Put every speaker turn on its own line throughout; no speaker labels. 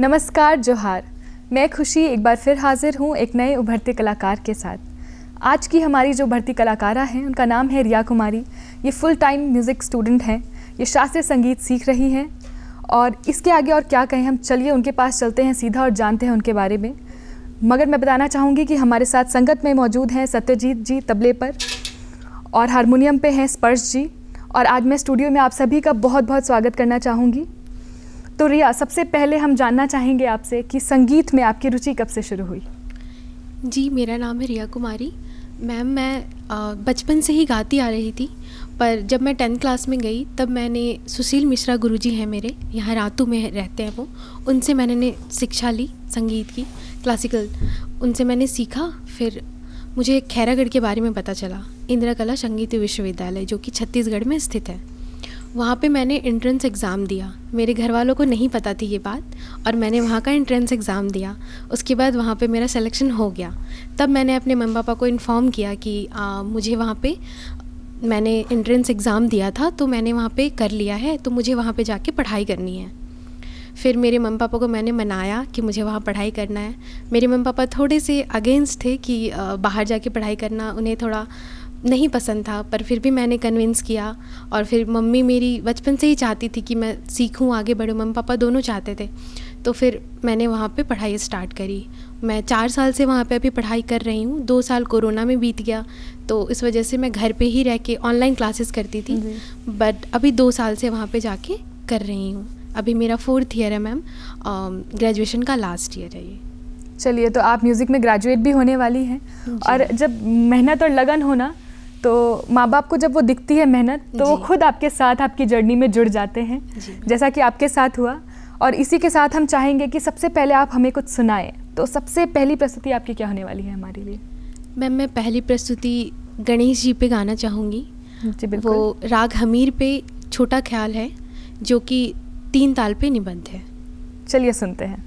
नमस्कार, जोहार। मैं खुशी एक बार फिर हाजिर हूँ एक नए उभरते कलाकार के साथ। आज की हमारी जो उभरती कलाकारा हैं उनका नाम है रिया कुमारी। ये फुल टाइम म्यूज़िक स्टूडेंट हैं। ये शास्त्रीय संगीत सीख रही हैं और इसके आगे और क्या कहें हम, चलिए उनके पास चलते हैं सीधा और जानते हैं उनके बारे में। मगर मैं बताना चाहूँगी कि हमारे साथ संगत में मौजूद हैं सत्यजीत जी तबले पर और हारमोनियम पे हैं स्पर्श जी। और आज मैं स्टूडियो में आप सभी का बहुत बहुत स्वागत करना चाहूँगी। तो रिया, सबसे पहले हम जानना चाहेंगे आपसे कि संगीत में आपकी रुचि कब से शुरू हुई?
जी, मेरा नाम है रिया कुमारी। मैम, मैं बचपन से ही गाती आ रही थी, पर जब मैं 10th क्लास में गई तब मैंने सुशील मिश्रा गुरुजी हैं मेरे, यहाँ रातू में रहते हैं वो, उनसे मैंने शिक्षा ली संगीत की, क्लासिकल। उनसे मैंने सीखा। फिर मुझे खैरागढ़ के बारे में पता चला, इंदिरा कला संगीत विश्वविद्यालय जो कि छत्तीसगढ़ में स्थित है। वहाँ पे मैंने एंट्रेंस एग्ज़ाम दिया। मेरे घर वालों को नहीं पता थी ये बात, और मैंने वहाँ का एंट्रेंस एग्ज़ाम दिया। उसके बाद वहाँ पे मेरा सिलेक्शन हो गया। तब मैंने अपने मम्मी पापा को इन्फॉर्म किया कि मुझे वहाँ पे, मैंने एंट्रेंस एग्ज़ाम दिया था तो मैंने वहाँ पे कर लिया है, तो मुझे वहाँ पे जाके पढ़ाई करनी है। फिर मेरे मम्मी पापा को मैंने मनाया कि मुझे वहाँ पढ़ाई करना है। मेरे मम्मी पापा थोड़े से अगेंस्ट थे कि बाहर जाके पढ़ाई करना उन्हें थोड़ा नहीं पसंद था, पर फिर भी मैंने कन्विंस किया। और फिर मम्मी मेरी बचपन से ही चाहती थी कि मैं सीखूं, आगे बढ़ूं। मम्मी पापा दोनों चाहते थे। तो फिर मैंने वहाँ पे पढ़ाई स्टार्ट करी। मैं 4 साल से वहाँ पे अभी पढ़ाई कर रही हूँ। 2 साल कोरोना में बीत गया, तो इस वजह से मैं घर पे ही रह के ऑनलाइन क्लासेस करती थी। बट अभी 2 साल से वहाँ पे जाके कर रही हूँ। अभी मेरा 4th ईयर है मैम, ग्रेजुएशन का लास्ट ईयर है ये।
चलिए, तो आप म्यूज़िक में ग्रेजुएट भी होने वाली हैं। और जब मेहनत और लगन हो ना, तो माँ बाप को जब वो दिखती है मेहनत, तो वो खुद आपके साथ आपकी जर्नी में जुड़ जाते हैं, जैसा कि आपके साथ हुआ। और इसी के साथ हम चाहेंगे कि सबसे पहले आप हमें कुछ सुनाएं। तो सबसे पहली प्रस्तुति आपकी क्या होने वाली है हमारे लिए?
मैम, मैं पहली प्रस्तुति गणेश जी पे गाना चाहूँगी।
जी बिल्कुल।
वो राग हमीर पे छोटा ख्याल है, जो कि 3 ताल पे निबंध है।
चलिए सुनते हैं।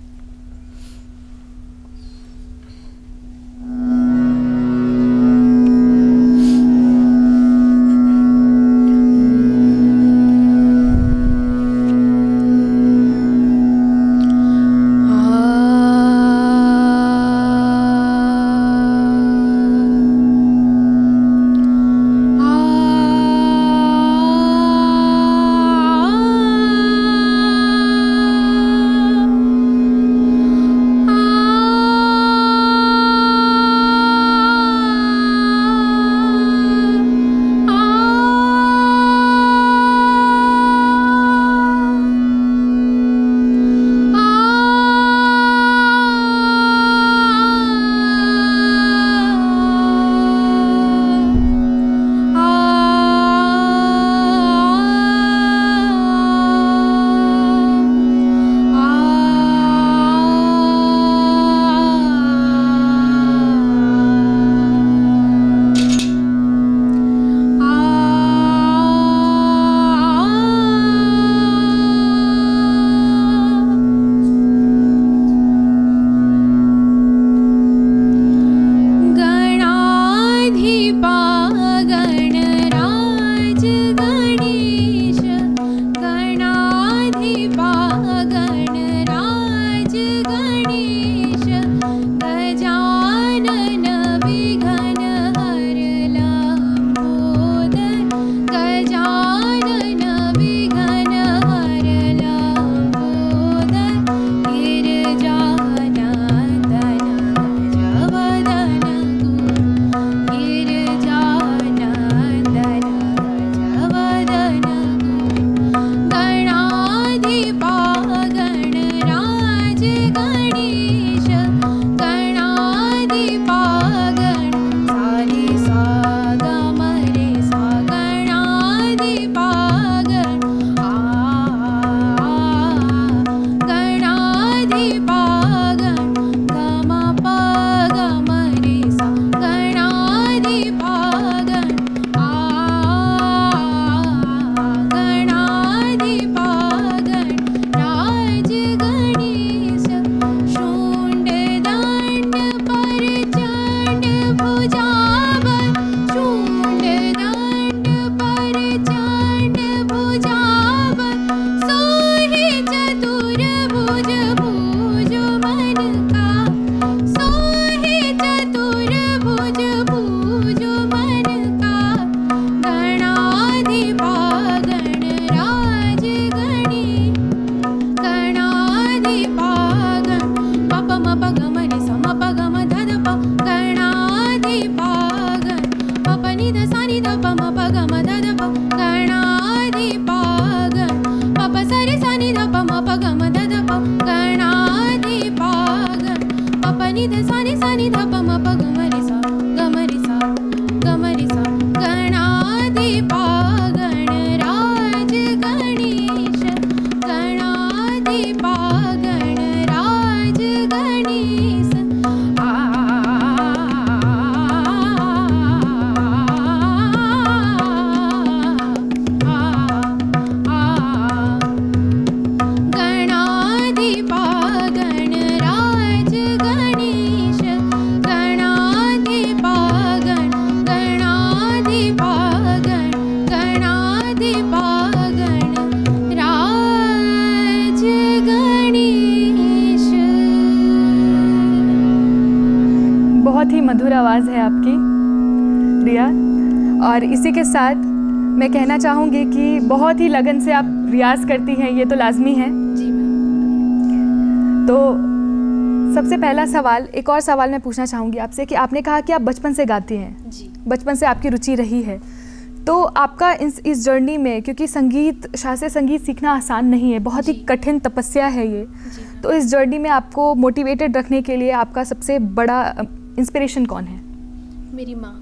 आपकी रिया। और इसी के साथ मैं कहना चाहूँगी कि बहुत ही लगन से आप रियाज़ करती हैं, ये तो लाजमी है।
जी मैम।
तो सबसे पहला सवाल, एक और सवाल मैं पूछना चाहूँगी आपसे कि आपने कहा कि आप बचपन से गाती हैं।
जी।
बचपन से आपकी रुचि रही है, तो आपका इस जर्नी में, क्योंकि संगीत, शास्त्रीय संगीत सीखना आसान नहीं है, बहुत ही कठिन तपस्या है ये, तो इस जर्नी में आपको मोटिवेटेड रखने के लिए आपका सबसे बड़ा इंस्पिरेशन कौन है?
मेरी माँ।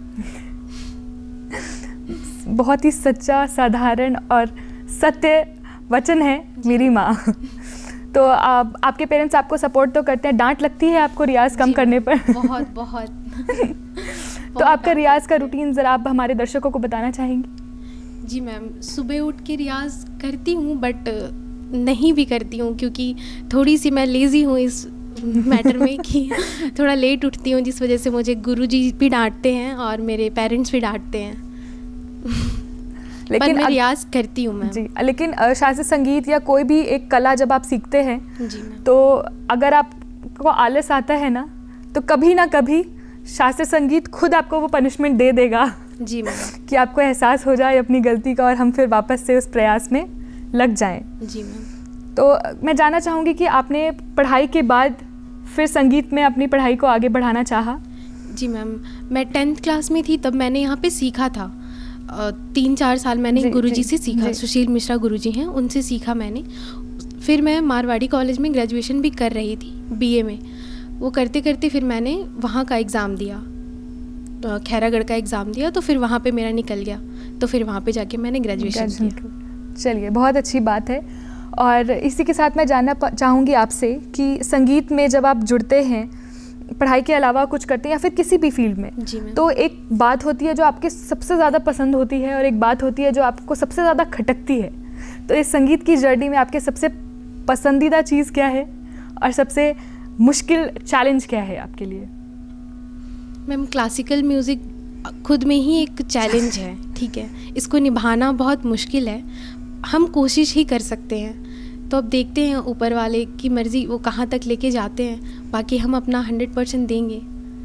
बहुत ही सच्चा, साधारण और सत्य वचन है, मेरी माँ। तो आपके पेरेंट्स आपको सपोर्ट तो करते हैं, डांट लगती है आपको रियाज कम करने पर?
बहुत बहुत।
तो आपका रियाज का रूटीन ज़रा आप हमारे दर्शकों को बताना चाहेंगी?
जी मैम, सुबह उठ के रियाज करती हूँ, बट नहीं भी करती हूँ क्योंकि थोड़ी सी मैं लेज़ी हूँ इस मैटर में कि थोड़ा लेट उठती हूँ, जिस वजह से मुझे गुरुजी भी डांटते हैं और मेरे पेरेंट्स भी डांटते हैं। लेकिन मैं रियाज करती हूँ मैम।
जी, लेकिन शास्त्रीय संगीत या कोई भी एक कला जब आप सीखते हैं,
जी मैम,
तो अगर आपको आलस आता है ना, तो कभी ना कभी शास्त्रीय संगीत खुद आपको वो पनिशमेंट दे देगा।
जी मैम।
कि आपको एहसास हो जाए अपनी गलती का और हम फिर वापस से उस प्रयास में लग जाएं।
जी मैम।
तो मैं जानना चाहूँगी कि आपने पढ़ाई के बाद फिर संगीत में अपनी पढ़ाई को आगे बढ़ाना चाहा?
जी मैम, मैं 10th क्लास में थी तब मैंने यहाँ पे सीखा था। 3-4 साल मैंने गुरुजी से सीखा, सुशील मिश्रा गुरुजी हैं, उनसे सीखा मैंने। फिर मैं मारवाड़ी कॉलेज में ग्रेजुएशन भी कर रही थी, बीए में। वो करते करते फिर मैंने वहाँ का एग्ज़ाम दिया, खैरागढ़ का एग्ज़ाम दिया, तो फिर वहाँ पे मेरा निकल गया, तो फिर वहाँ पे जाके मैंने ग्रेजुएशन किया।
चलिए, बहुत अच्छी बात है। और इसी के साथ मैं जानना चाहूँगी आपसे कि संगीत में जब आप जुड़ते हैं, पढ़ाई के अलावा कुछ करते हैं या फिर किसी भी फील्ड में, तो एक बात होती है जो आपके सबसे ज़्यादा पसंद होती है और एक बात होती है जो आपको सबसे ज़्यादा खटकती है। तो इस संगीत की जर्नी में आपके सबसे पसंदीदा चीज़ क्या है और सबसे मुश्किल चैलेंज क्या है आपके लिए?
मैम, क्लासिकल म्यूज़िक खुद में ही एक चैलेंज है, ठीक है, इसको निभाना बहुत मुश्किल है। हम कोशिश ही कर सकते हैं, तो अब देखते हैं ऊपर वाले की मर्ज़ी, वो कहाँ तक लेके जाते हैं। बाकी हम अपना 100% देंगे।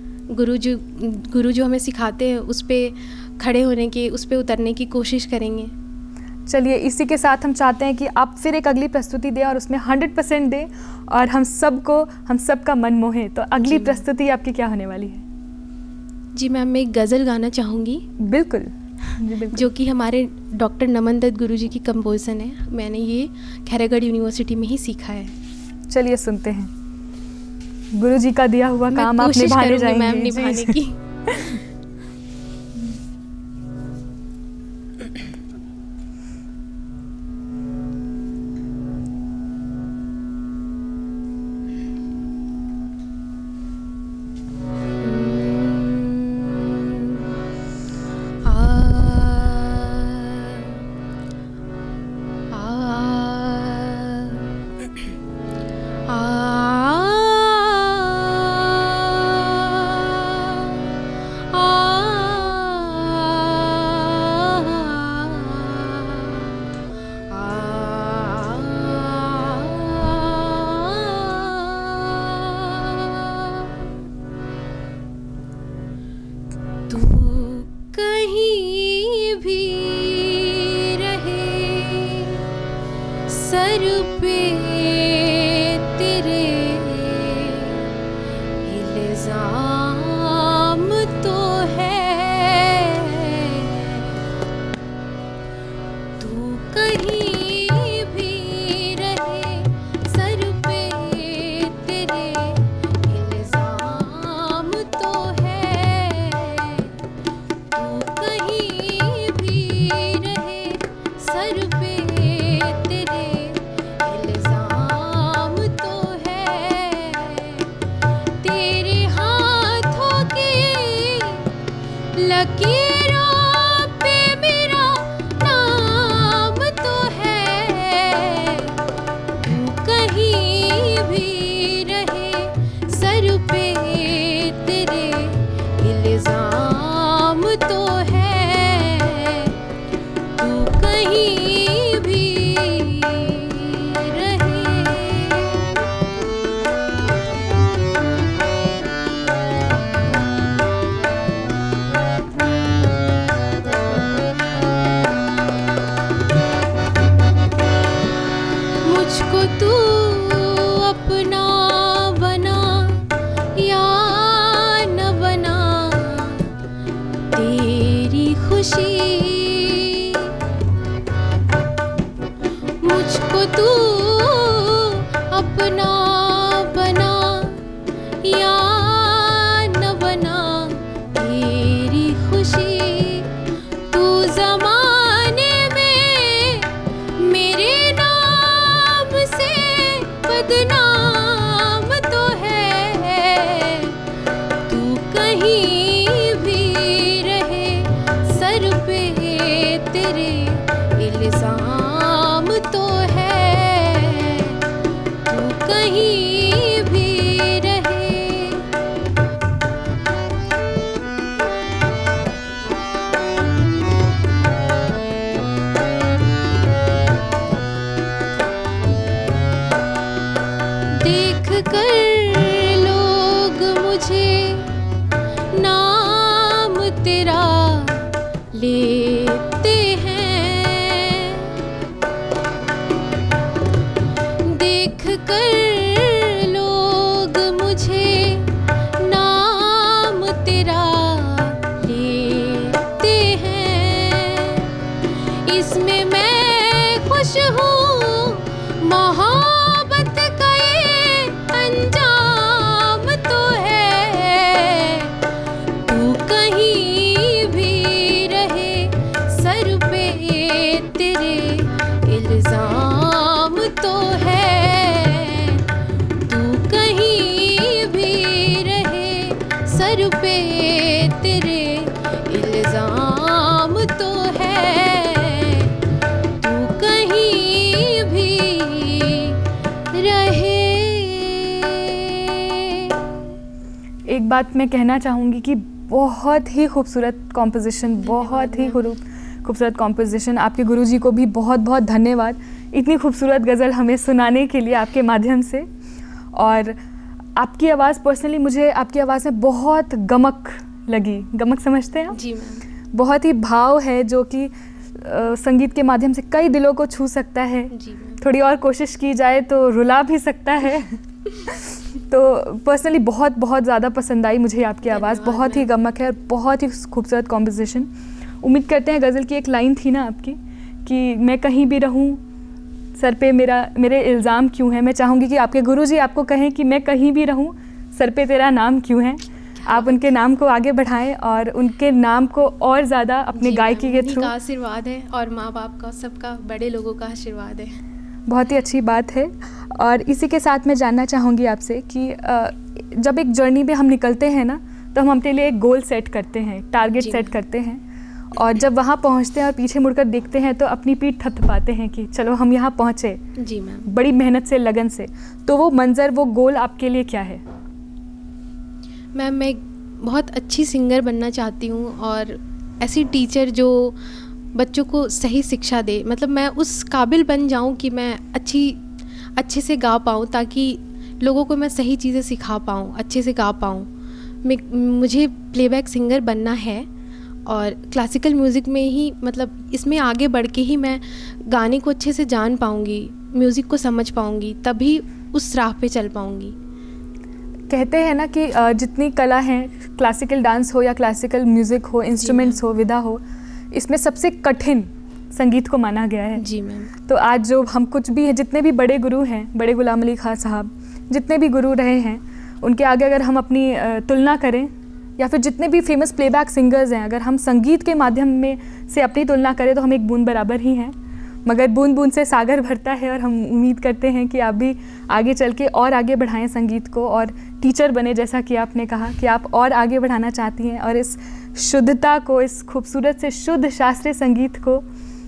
गुरु जो हमें सिखाते हैं उस पर खड़े होने की, उस पर उतरने की कोशिश करेंगे।
चलिए, इसी के साथ हम चाहते हैं कि आप फिर एक अगली प्रस्तुति दें और उसमें 100% दें और हम सबका मन मोहे। तो अगली प्रस्तुति आपकी क्या होने वाली है?
जी मैम, मैं एक गज़ल गाना चाहूँगी।
बिल्कुल।
जो कि हमारे डॉक्टर नमन दत्त गुरुजी की कंपोजिशन है। मैंने ये खैरागढ़ यूनिवर्सिटी में ही सीखा है।
चलिए सुनते हैं। गुरुजी का दिया हुआ काम आप निभाने जाएंगे।
मैम, निभाने की। मुझको तू अपना बना या न बना, तेरी खुशी तू ज़माने में मेरे नाम से बदनाम तो है। तू कहीं भी रहे सर पे तेरे इल्ज़ाम तो है। तू कहीं भी रहे। देख कर लोग मुझे नाम तेरा लेते हैं। देख कर लोग मुझे नाम तेरा लेते हैं। इसमें मैं खुश हूँ, मोहब्बत का ये अंजाम तो है। तू कहीं भी रहे सर पे तेरे इल्ज़ाम तो है। तू कहीं भी रहे सर पे तेरे इल्ज़ाम तो है। तू कहीं भी रहे।
एक बात मैं कहना चाहूँगी कि बहुत ही खूबसूरत कॉम्पोजिशन, बहुत ही खूबसूरत कॉम्पोजिशन। आपके गुरुजी को भी बहुत बहुत धन्यवाद इतनी खूबसूरत गज़ल हमें सुनाने के लिए आपके माध्यम से। और आपकी आवाज़, पर्सनली मुझे आपकी आवाज़ में बहुत गमक लगी। गमक समझते हैं आप?
जी मैम।
बहुत ही भाव है जो कि संगीत के माध्यम से कई दिलों को छू सकता है।
जी मैम।
थोड़ी और कोशिश की जाए तो रुला भी सकता है। तो पर्सनली बहुत बहुत ज़्यादा पसंद आई मुझे आपकी आवाज़।
धन्यवाद
बहुत ही
मैम।
गमक है और बहुत ही खूबसूरत कॉम्पोजिशन। उम्मीद करते हैं, गज़ल की एक लाइन थी ना आपकी कि मैं कहीं भी रहूं सर पे मेरे इल्ज़ाम क्यों है। मैं चाहूँगी कि आपके गुरुजी आपको कहें कि मैं कहीं भी रहूं सर पे तेरा नाम क्यों है। आप उनके नाम को आगे बढ़ाएं और उनके नाम को और ज़्यादा अपने गायकी के थ्रू।
का आशीर्वाद है और माँ बाप का, सबका, बड़े लोगों का आशीर्वाद है।
बहुत ही अच्छी बात है। और इसी के साथ मैं जानना चाहूँगी आपसे कि जब एक जर्नी पे हम निकलते हैं ना, तो हम अपने लिए एक गोल सेट करते हैं, टारगेट सेट करते हैं, और जब वहाँ पहुँचते हैं और पीछे मुड़कर देखते हैं तो अपनी पीठ थपथपाते हैं कि चलो हम यहाँ पहुँचे।
जी मैम।
बड़ी मेहनत से, लगन से। तो वो मंज़र, वो गोल आपके लिए क्या है?
मैम, मैं बहुत अच्छी सिंगर बनना चाहती हूँ और ऐसी टीचर जो बच्चों को सही शिक्षा दे। मतलब मैं उस काबिल बन जाऊँ कि मैं अच्छे से गा पाऊँ, ताकि लोगों को मैं सही चीज़ें सिखा पाऊँ, अच्छे से गा पाऊँ। मुझे प्लेबैक सिंगर बनना है और क्लासिकल म्यूज़िक में ही, मतलब इसमें आगे बढ़ के ही मैं गाने को अच्छे से जान पाऊँगी, म्यूज़िक को समझ पाऊँगी, तभी उस राह पे चल पाऊँगी।
कहते हैं ना कि जितनी कला हैं, क्लासिकल डांस हो या क्लासिकल म्यूज़िक हो, इंस्ट्रूमेंट्स हो, विधा हो, इसमें सबसे कठिन संगीत को माना गया है।
जी मैम।
तो आज जो हम कुछ भी हैं, जितने भी बड़े गुरु हैं, बड़े गुलाम अली खां साहब, जितने भी गुरु रहे हैं, उनके आगे अगर हम अपनी तुलना करें, या फिर जितने भी फेमस प्लेबैक सिंगर्स हैं, अगर हम संगीत के माध्यम में से अपनी तुलना करें तो हम एक बूंद बराबर ही हैं। मगर बूंद बूंद से सागर भरता है और हम उम्मीद करते हैं कि आप भी आगे चल के और आगे बढ़ाएं संगीत को और टीचर बने, जैसा कि आपने कहा कि आप और आगे बढ़ाना चाहती हैं और इस शुद्धता को, इस खूबसूरत से शुद्ध शास्त्रीय संगीत को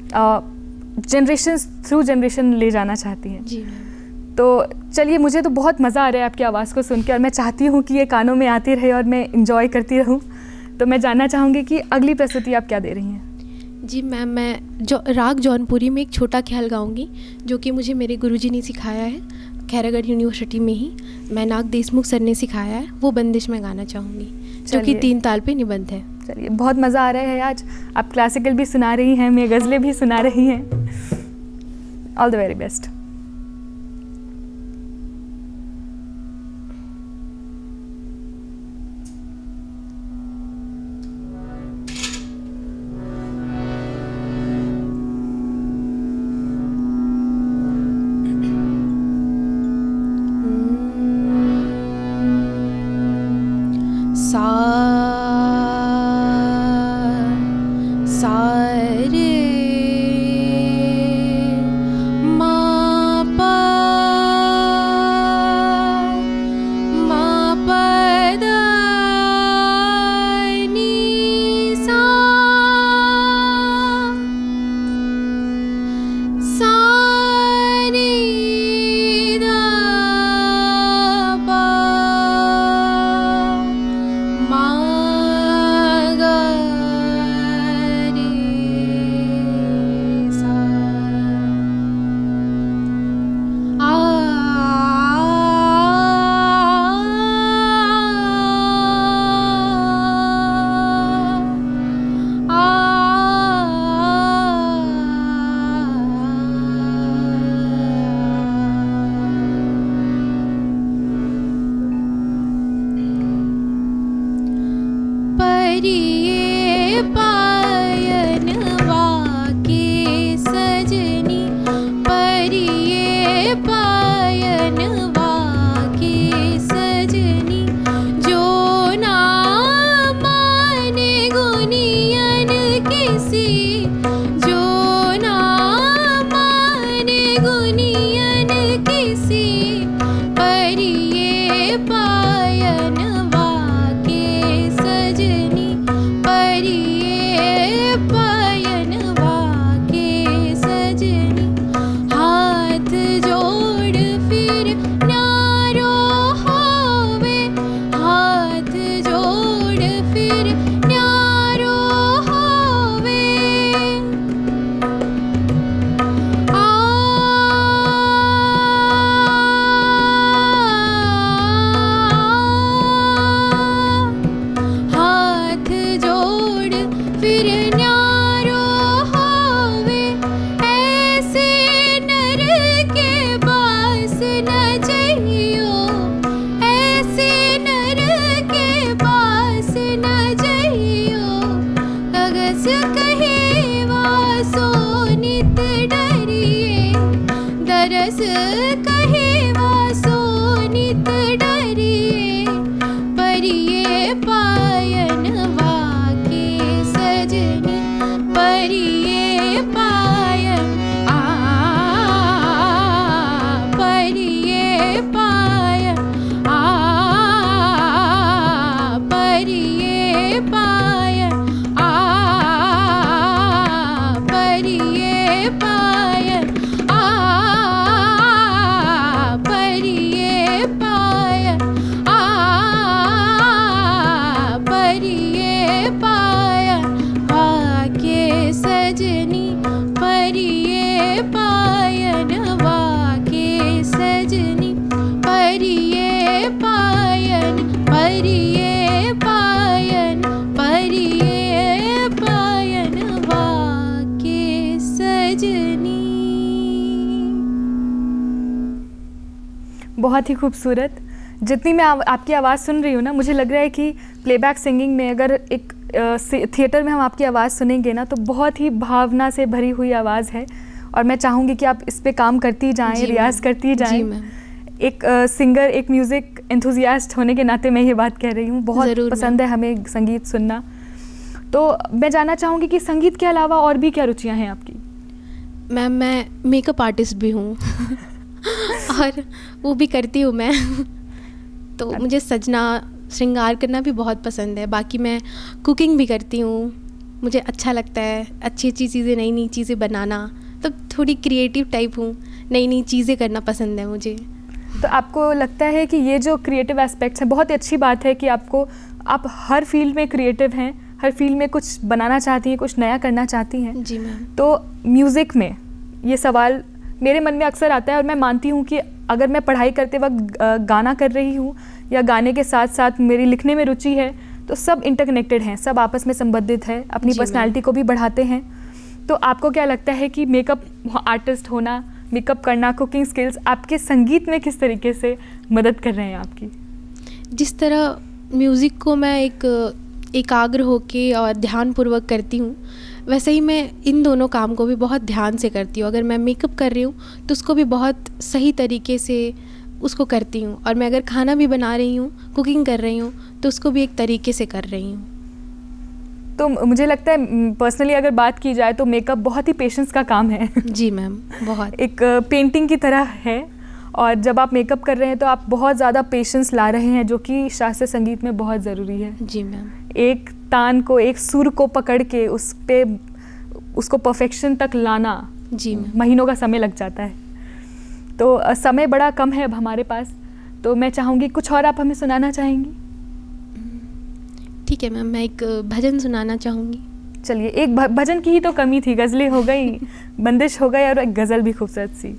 जनरेशन थ्रू जनरेशन ले जाना चाहती हैं।
जी।
तो चलिए, मुझे तो बहुत मज़ा आ रहा है आपकी आवाज़ को सुन के और मैं चाहती हूँ कि ये कानों में आती रहे और मैं इंजॉय करती रहूँ। तो मैं जानना चाहूँगी कि अगली प्रस्तुति आप क्या दे रही हैं?
जी मैम, मैं राग जौनपुरी में एक छोटा ख्याल गाऊंगी, जो कि मुझे मेरे गुरुजी ने सिखाया है खैरागढ़ यूनिवर्सिटी में ही। मैं नाग देशमुख सर ने सिखाया है, वो बंदिश मैं गाना चाहूँगी, जो कि 3 ताल पे निबंध है।
चलिए, बहुत मज़ा आ रहा है आज। आप क्लासिकल भी सुना रही हैं, मैं गज़लें भी सुना रही हैं। All the very best.
नित डरिए, दरस कहे वो सो नित डरिए, परिये पायन वाके सजनी, परिये पायन परिये पायन परिये पायन परिये पायन परिये पायन परिये पायन वाके सजनी, परिये पायन वाके सजनी, परिये पायन परिये पायन परिये पायन वाके सजनी।
बहुत ही खूबसूरत। जितनी मैं आपकी आवाज़ सुन रही हूँ ना, मुझे लग रहा है कि प्लेबैक सिंगिंग में अगर एक थिएटर में हम आपकी आवाज़ सुनेंगे ना, तो बहुत ही भावना से भरी हुई आवाज़ है। और मैं चाहूँगी कि आप इस पे काम करती जाएं, रियाज़ करती जाएं। एक सिंगर, एक म्यूज़िक एंथुजियास्ट होने के नाते मैं ये बात कह रही हूँ, बहुत पसंद है हमें संगीत सुनना। तो मैं जानना चाहूँगी कि संगीत के अलावा और भी क्या रुचियाँ हैं आपकी?
मैम, मैं मेकअप आर्टिस्ट भी हूँ और वो भी करती हूँ मैं। तो मुझे सजना, श्रृंगार करना भी बहुत पसंद है। बाकी मैं कुकिंग भी करती हूँ, मुझे अच्छा लगता है अच्छी अच्छी चीज़ें, नई नई चीज़ें बनाना। तो थोड़ी क्रिएटिव टाइप हूँ, नई नई चीज़ें करना पसंद है मुझे।
तो आपको लगता है कि ये जो क्रिएटिव एस्पेक्ट्स हैं, बहुत ही अच्छी बात है कि आप हर फील्ड में क्रिएटिव हैं, हर फील्ड में कुछ बनाना चाहती हैं, कुछ नया करना चाहती हैं।
जी मैम।
तो म्यूज़िक में ये सवाल मेरे मन में अक्सर आता है, और मैं मानती हूँ कि अगर मैं पढ़ाई करते वक्त गाना कर रही हूँ या गाने के साथ साथ मेरी लिखने में रुचि है, तो सब इंटरकनेक्टेड हैं, सब आपस में संबंधित है, अपनी पर्सनालिटी को भी बढ़ाते हैं। तो आपको क्या लगता है कि मेकअप आर्टिस्ट होना, मेकअप करना, कुकिंग स्किल्स आपके संगीत में किस तरीके से मदद कर रहे हैं आपकी?
जिस तरह म्यूज़िक को मैं एकाग्र होके और ध्यानपूर्वक करती हूँ, वैसे ही मैं इन दोनों काम को भी बहुत ध्यान से करती हूँ। अगर मैं मेकअप कर रही हूँ तो उसको भी बहुत सही तरीके से उसको करती हूँ, और मैं अगर खाना भी बना रही हूँ, कुकिंग कर रही हूँ, तो उसको भी एक तरीके से कर रही हूँ।
तो मुझे लगता है पर्सनली अगर बात की जाए तो मेकअप बहुत ही पेशेंस का काम है।
जी मैम, बहुत।
एक पेंटिंग की तरह है, और जब आप मेकअप कर रहे हैं तो आप बहुत ज़्यादा पेशेंस ला रहे हैं, जो कि शास्त्रीय संगीत में बहुत ज़रूरी है।
जी मैम।
एक तान को, एक सुर को पकड़ के उस पे उसको परफेक्शन तक लाना,
जी
महीनों का समय लग जाता है। तो समय बड़ा कम है अब हमारे पास, तो मैं चाहूँगी कुछ और आप हमें सुनाना चाहेंगी?
ठीक है मैम, मैं एक भजन सुनाना चाहूँगी।
चलिए, एक भजन की ही तो कमी थी, गज़लें हो गई, बंदिश हो गई, और एक गज़ल भी खूबसूरत सी।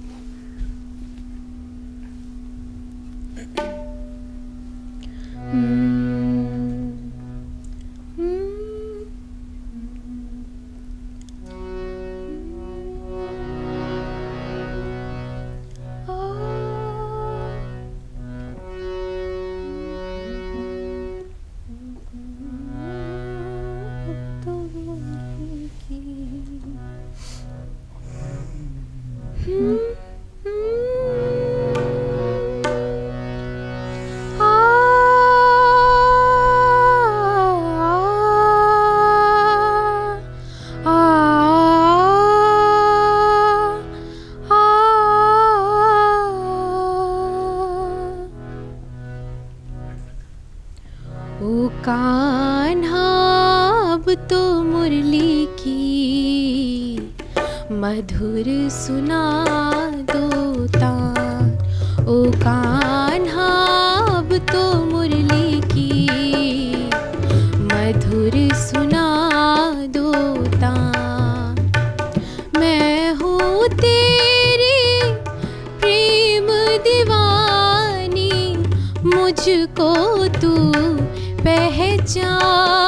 ओ कान्हा अब तो मुरली की मधुर सुना दो तान। ओ कान्हा अब तो मुरली की मधुर सुना दो तान। मैं हूँ तेरी प्रेम दीवानी, मुझको तू पहचान।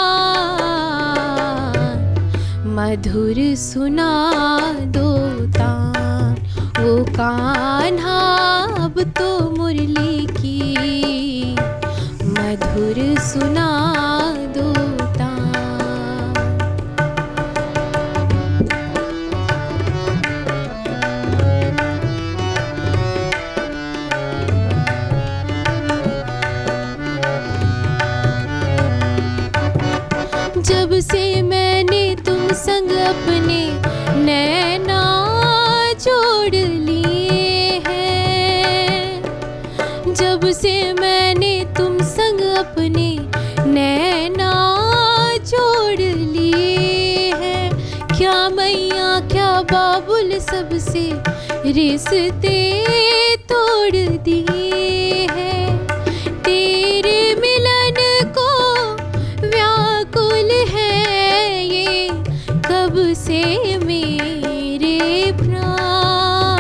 मधुर सुना दो तान। ओ कान्हा अब तो मुरली की मधुर सुना दो तान। अपने नैना जोड़ लिए हैं, जब से मैंने तुम संग अपने नैना जोड़ लिए हैं। क्या मैया क्या बाबुल सबसे रिश्ते तोड़ दिए हैं, तेरे मिलन को व्याकुल है ये कब से मेरे प्राण।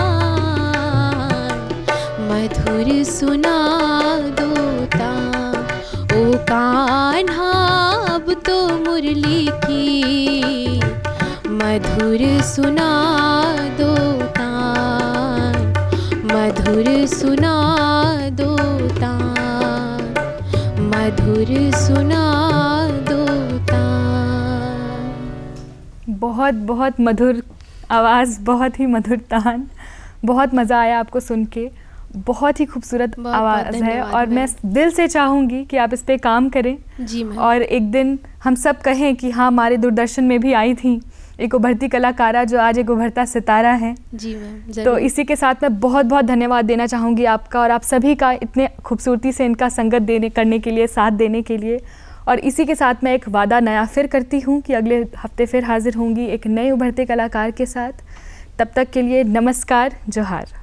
मधुर सुना दो तान ओ कान्हा अब तो मुरली की, मधुर सुना दो तान, मधुर सुना दो तान, मधुर सुना दो तान।
बहुत बहुत मधुर आवाज़, बहुत ही मधुर तान। बहुत मज़ा आया आपको सुन के। बहुत ही खूबसूरत आवाज़ है और मैं दिल से चाहूँगी कि आप इस पे काम करें
जी मैम।
और एक दिन हम सब कहें कि हाँ, हमारे दूरदर्शन में भी आई थी एक उभरती कलाकारा जो आज एक उभरता सितारा है।
जी मैम।
तो इसी के साथ मैं बहुत बहुत धन्यवाद देना चाहूँगी आपका और आप सभी का, इतने खूबसूरती से इनका संगत करने के लिए, साथ देने के लिए। और इसी के साथ मैं एक वादा नया फिर करती हूँ कि अगले हफ्ते फिर हाजिर होंगी एक नए उभरते कलाकार के साथ। तब तक के लिए नमस्कार, जोहार।